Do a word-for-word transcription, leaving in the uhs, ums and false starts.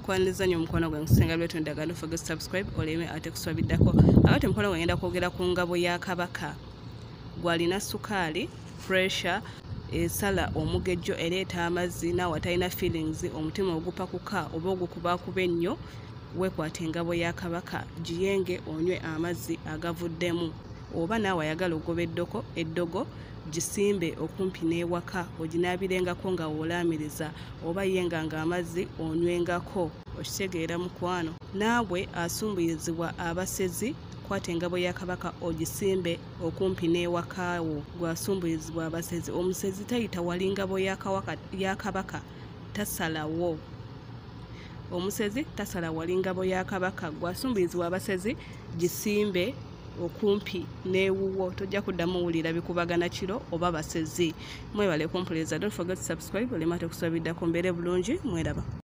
kwaniriza nnyo omukwano gwange kusenga lwetu ndagala don't forget to subscribe oleme ate kuswabiddako. Awate mukwano gwange ngenda kwogera ku ngabo ya Kabaka gwalina sukaali pressure esala omugejjo ereeta amazzi naawe atalina feelings omutima ogupakuka oba ogukubakuba ennyo weekwata engabo ya Kabaka giyenge onywe amazzi agavuddemu. Oba naawe ayagala ogoba eddoko eddogo gisimbe okumpi n'ewaka oginaabirengako nga woolaamiriza oba yenga nga amazzi onywengako. Okitegeera mukwano. Naawe asumbuyizibwa Abasezi kwata engabo ya Kabaka ogisimbe okumpi n'ewakaawo gwasumbuyizibwa Abasezi. Omusezi tayita wali ngabo ya Kabaka tasalawo. Omusezi tasala wali ngabo ya Kabaka gwasumbuyizibwa Abasezi gisimbe okumpi n'ewuwo. Tojja kuddamu wulira bikubagana kiro oba Basezi. Mwebale kumpuliza. Don't forget to subscribe olema tekuswabiddako mbeere bulungi mweraba.